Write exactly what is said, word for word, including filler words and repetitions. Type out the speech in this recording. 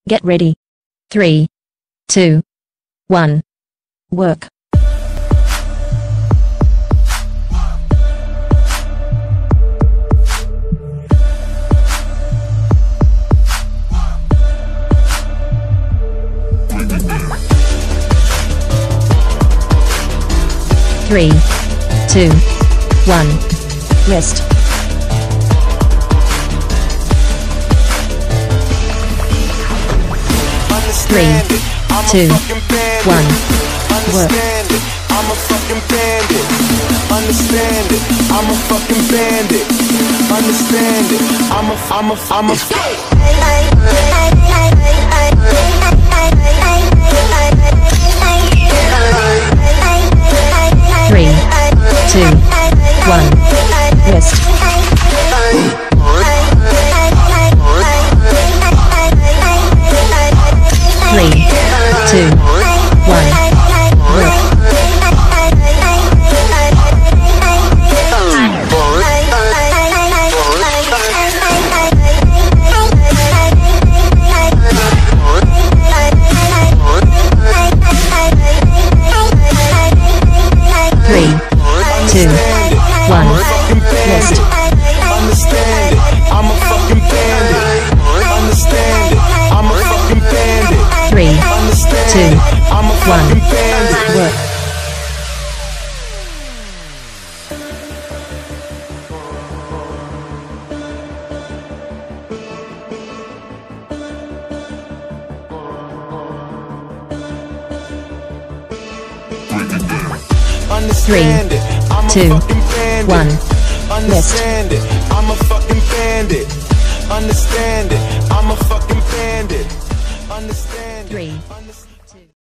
Get ready. Three, two, one. Work. Three, two, one. Rest. Three, two, one. Work. I'm a fucking bandit. Understand it. I'm a fucking bandit. Understand it. I'm a, I'm a, I'm a. Three, two, one. Rest. Three, two, one. Work. Three, two, one. Rest. Understand it. I'm a fucking bandit. Understand it. I'm a fucking bandit. Three, two, I'm a one. fucking bandit. Work. Understand it. I'm a two, fucking bandit. one. Understand it. I'm a fucking bandit. Understand it. I'm a fucking bandit. Understand it. Three. Understand